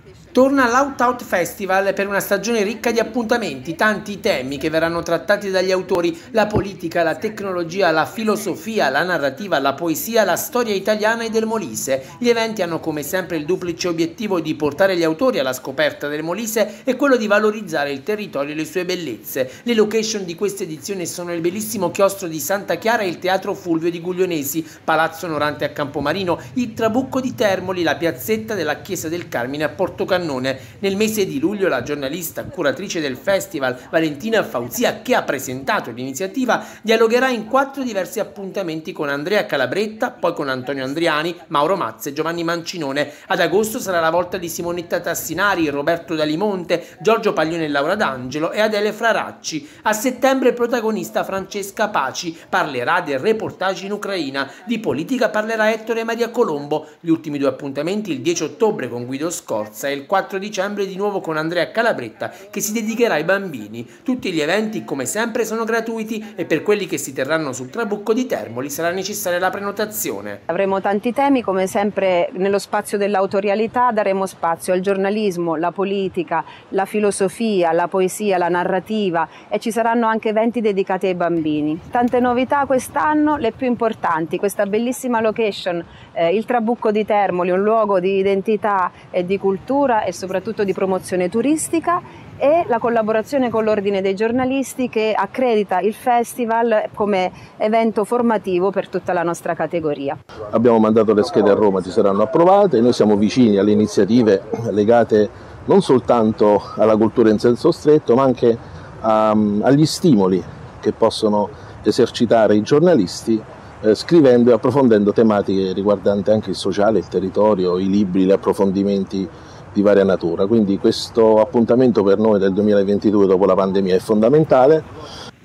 Torna l'Out Out Festival per una stagione ricca di appuntamenti, tanti temi che verranno trattati dagli autori: la politica, la tecnologia, la filosofia, la narrativa, la poesia, la storia italiana e del Molise. Gli eventi hanno come sempre il duplice obiettivo di portare gli autori alla scoperta del Molise e quello di valorizzare il territorio e le sue bellezze. Le location di questa edizione sono il bellissimo chiostro di Santa Chiara e il teatro Fulvio di Guglionesi, Palazzo Onorante a Campomarino, il Trabucco di Termoli, la piazzetta della Chiesa del Carmine a Portocannone. Nel mese di luglio la giornalista curatrice del festival Valentina Fauzia, che ha presentato l'iniziativa, dialogherà in 4 diversi appuntamenti con Andrea Calabretta, poi con Antonio Andriani, Mauro Mazza e Giovanni Mancinone. Ad agosto sarà la volta di Simonetta Tassinari, Roberto Dalimonte, Giorgio Paglione e Laura D'Angelo e Adele Fraracci. A settembre protagonista Francesca Paci parlerà del reportage in Ucraina, di politica parlerà Ettore Maria Colombo. Gli ultimi 2 appuntamenti il 10 ottobre con Guido Scorza e il 4 dicembre di nuovo con Andrea Calabretta, che si dedicherà ai bambini. Tutti gli eventi come sempre sono gratuiti e per quelli che si terranno sul Trabucco di Termoli sarà necessaria la prenotazione. Avremo tanti temi, come sempre nello spazio dell'autorialità daremo spazio al giornalismo, la politica, la filosofia, la poesia, la narrativa, e ci saranno anche eventi dedicati ai bambini. Tante novità quest'anno, le più importanti: questa bellissima location, il Trabucco di Termoli, un luogo di identità e di cultura e soprattutto di promozione turistica, e la collaborazione con l'Ordine dei giornalisti, che accredita il festival come evento formativo per tutta la nostra categoria. Abbiamo mandato le schede a Roma, ci saranno approvate. Noi siamo vicini alle iniziative legate non soltanto alla cultura in senso stretto, ma anche agli stimoli che possono esercitare i giornalisti scrivendo e approfondendo tematiche riguardanti anche il sociale, il territorio, i libri, gli approfondimenti di varia natura. Quindi questo appuntamento per noi del 2022 dopo la pandemia è fondamentale.